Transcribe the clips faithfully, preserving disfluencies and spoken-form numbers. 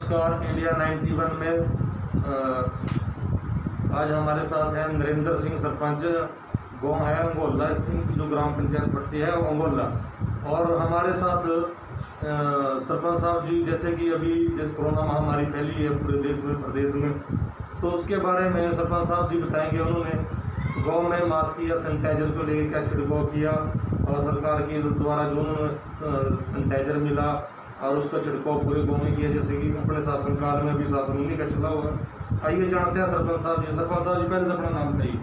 नमस्कार। India ninety one में आ, आज हमारे साथ हैं नरेंद्र सिंह, सरपंच। गाँव है अंगोला, इसकी जो ग्राम पंचायत पड़ती है वो अंगोला। और हमारे साथ आ, सरपंच साहब जी, जैसे कि अभी कोरोना महामारी फैली है पूरे देश में, प्रदेश में, तो उसके बारे में सरपंच साहब जी बताएंगे। उन्होंने गाँव में मास्क या सैनिटाइजर को लेकर क्या छिड़काव किया और सरकार के द्वारा जो सैनिटाइजर मिला और उसका छिड़काव पूरे गाँव में किया, जैसे कि अपने शासनकाल में अभी शासन उन्हीं का चला हुआ। आइए जानते हैं सरपंच साहब जी। सरपंच साहब जी, पहले तो अपना नाम बताइए।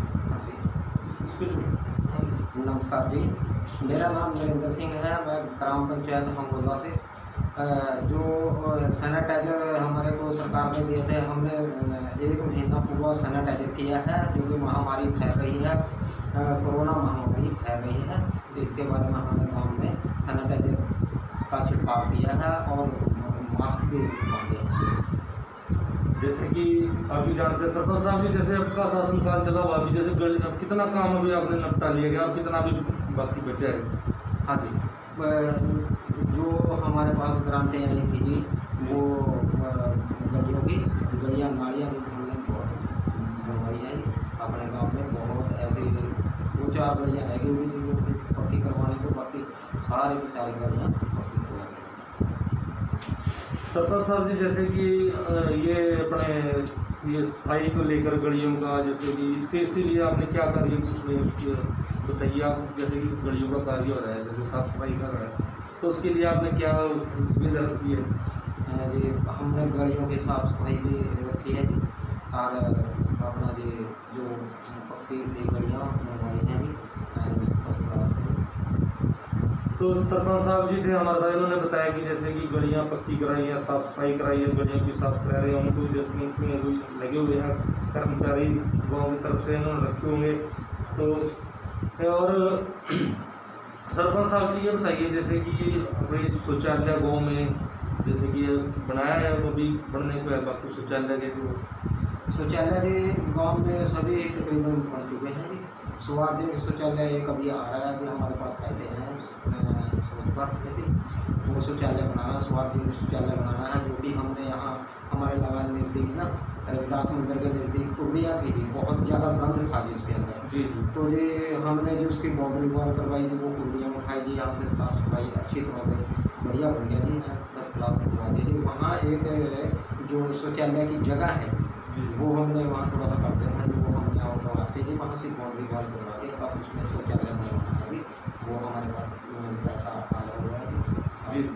नमस्कार जी, मेरा नाम नरेंद्र सिंह है। मैं ग्राम पंचायत अंगोला से जो सैनिटाइजर हमारे को सरकार ने दिए थे, हमने एक महीना पूरा सैनिटाइजर किया है। जो कि महामारी फैल रही है, कोरोना महामारी फैल रही है, तो इसके बारे में हमारे गाँव में सैनिटाइजर का छिड़काव किया है और मास्क भी बांधे हैं। जैसे कि अभी जानते हैं सरपंच साहब जी, जैसे आपका शासनकाल चला हुआ, अभी जैसे अब कितना काम अभी आपने निपटा लिया गया और कितना अभी बाकी बचा है? हाँ जी, जो हमारे पास ग्रांटें आई थी जी, वो गलियों की गलियाँ नालियाँ हमने बनवाई है अपने गांव में। बहुत ऐसी दो चार गलियाँ रह गई हुई थी पक्की करवाने को, बाकी सारी की सारी गलियाँ पक्की करवा दी। सरपंच साहब जी, जैसे कि ये अपने ये सफाई को लेकर गलियों का, जैसे कि इसके इसके लिए आपने क्या कार्य बताइए आप? जैसे कि गलियों का कार्य हो रहा है, जैसे साफ सफाई कर रहा है, तो उसके लिए आपने क्या सुविधा रखी है? जी, हमने गलियों की साफ सफाई भी रखी है जी, और अपना जी जो पक्की गलियाँ बनवाई हैं जी। तो सरपंच साहब जी थे हमारे साथ, इन्होंने बताया कि जैसे कि गलियाँ पक्की कराई हैं, साफ़ सफाई कराई है, गलियों की साफ करा रहे हैं। उनको जैसे उसमें कोई लगे हुए हैं कर्मचारी गांव की तरफ से, इन्होंने रखे होंगे। तो और सरपंच साहब जी ये बताइए, जैसे कि अभी शौचालय गाँव में जैसे कि बनाया है, वो भी बनने को है, बाकी शौचालय के जो शौचालय के गाँव में सभी तकरीबन बन चुके हैं जी। स्वास्थ्य शौचालय एक अभी आ रहा है, अभी हमारे पास पैसे हैं जैसे वो शौचालय बनाना, स्वास्थ्य शौचालय बनाना है। जो कि हमने यहाँ हमारे लगान नज़दीक ना रविदास मंदिर के नज़दीक कुर्दियाँ थी जी, बहुत ज़्यादा गंद था जी उसके अंदर जी। तो ये हमने जो उसकी बाउंड्री वॉल करवाई थी, वो कुर्दियाँ उठाई दी, यहाँ से साफ सफाई अच्छी तरह से बढ़िया बन गया जी, दस क्लास करवा दी जी। वहाँ एक जो शौचालय की जगह है वो हमने वहाँ थोड़ा सा करते हैं, वो हमने और करवाते जी, वहाँ से बाउंड्री वॉल करवा के अब उसमें शौचालय बनवाना है जी। वो हमारे पास पैसा आया हुआ है जी।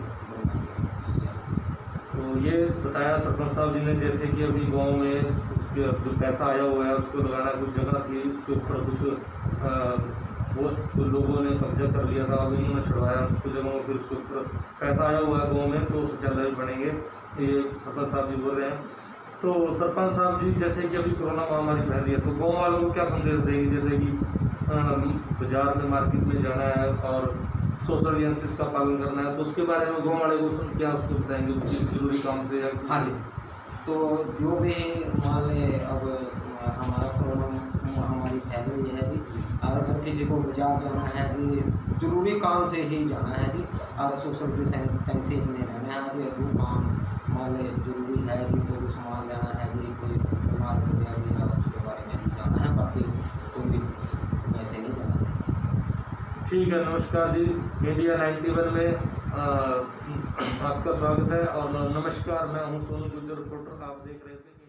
तो ये बताया सरपंच साहब जी ने, जैसे कि अभी गांव में उसके जो पैसा आया हुआ है उसको लगाना, कुछ जगह थी उसके ऊपर कुछ आ, वो तो लोगों ने कब्जा कर लिया था, अभी उन्होंने छुड़वाया उसको जगह, फिर उसके ऊपर पैसा आया हुआ है गाँव में, तो शौचालय बनेंगे, ये सरपंच साहब जी बोल रहे हैं। तो सरपंच साहब जी, जैसे कि अभी कोरोना महामारी फैल रही है, तो गाँव वालों को क्या संदेश देंगे? जैसे कि बाजार में, मार्केट में जाना है और सोशल डिस्टेंस का पालन करना है, तो उसके बारे में गाँव वाले को क्या उसको बताएंगे उसकी जरूरी काम से? या हाँ जी, तो जो भी मान लें अब हमारा कोरोना महामारी फैल रही है जी, अगर किसी को बाजार जाना है जी, जरूरी काम से ही जाना है जी, और सोशल डिस्टेंसिंग में रहना है जी। वो काम मान लें जरूरी है जी, कोई सामान लेना है जी, कोई बीमार हो गया जी, उसके बारे में जाना है, बाकी कोई भी ऐसे नहीं जाना है। ठीक है, नमस्कार जी। इंडिया नाइन्टी वन में आ, आपका स्वागत है और नमस्कार। मैं हूं सोनू गुज्जर, रिपोर्टर, आप देख रहे थे।